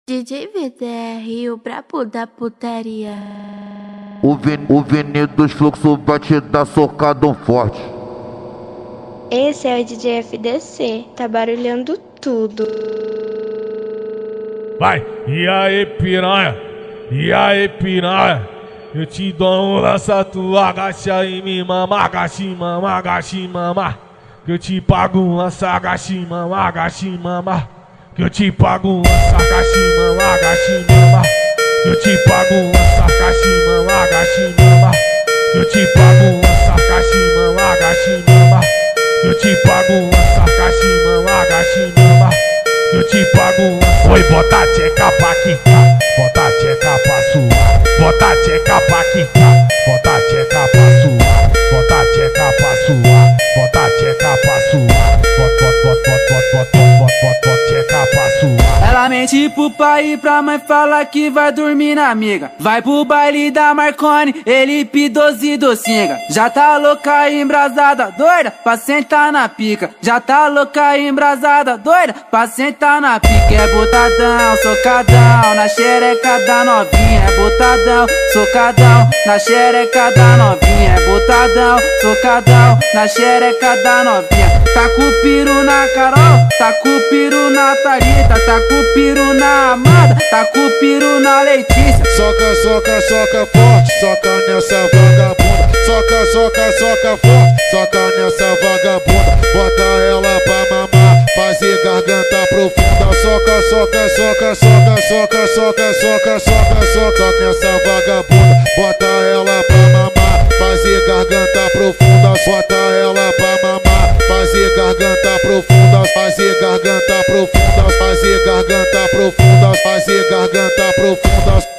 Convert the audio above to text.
DJ VDR, o brabo da putaria. O veneno dos fluxos vai te dar socadão forte. Esse é o DJ FDC, tá barulhando tudo. Vai, e aí piranha, e aí piranha, eu te dou um lança, tu agacha e me mama, agacha e mama, agacha e mama. Que eu te pago um lança, agacha e mama, agacha e mama. Que eu te pago um lança, agacha e mama, agacha e mama. Que eu te pago um lança, agacha e mama, agacha e mama. Que eu te pago um lança, agacha e mama, agacha e mama. Que eu te pago um lança, agacha e mama, agacha e mama. Que eu te pago um lança. Oi, bota a tcheca pra quicar, bota a tcheca pra suar. Bota a tcheca pra quicar, bota a tcheca pra suar. Bota a tcheca pra suar, bota a tcheca pra suar. Bota tcheca pra suar. Ela mente pro pai e pra mãe, fala que vai dormir na amiga. Vai pro baile da Marconi, ele P12 docinga. Já tá louca embrasada, doida, pra sentar na pica. Já tá louca embrasada, doida, pra sentar na pica. É botadão, socadão, na xereca da novinha. É botadão, socadão, na xereca da novinha. É botadão, socadão, na xereca da novinha. Tá com o piru na Carol, tá com o piru na Thalita, tá com o piru na Amada, tá com o piru na Letícia. Soca, soca, soca forte, soca nessa vagabunda. Soca, soca, soca forte, soca nessa vagabunda. Bota ela pra mamar, fazer garganta profunda. Soca, soca, soca, soca, soca, soca, soca, soca, soca nessa vagabunda. Bota ela pra mamar, fazer garganta profunda. Bota ela pra mamar, fazer garganta profunda, fazer garganta profunda, fazer garganta profunda, fazer garganta profunda.